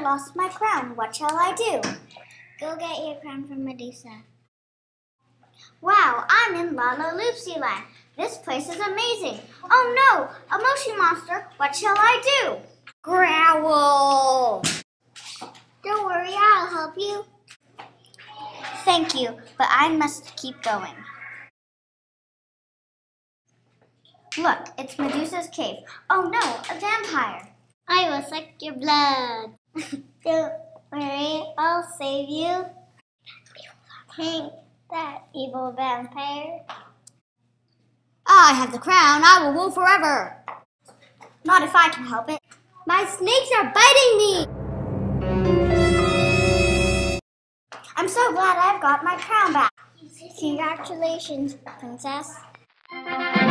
lost my crown. What shall I do? Go get your crown from Medusa. Wow, I'm in Lalaloopsy Land. This place is amazing. Oh no, a moshi monster. What shall I do? Growl! Don't worry, I'll help you. Thank you, but I must keep going. Look, it's Medusa's cave. Oh no, a vampire. I will suck your blood. Don't worry, I'll save you. Hank, that evil vampire. I have the crown. I will rule forever. Not if I can help it. My snakes are biting me. I'm so glad I've got my crown back. Congratulations, princess.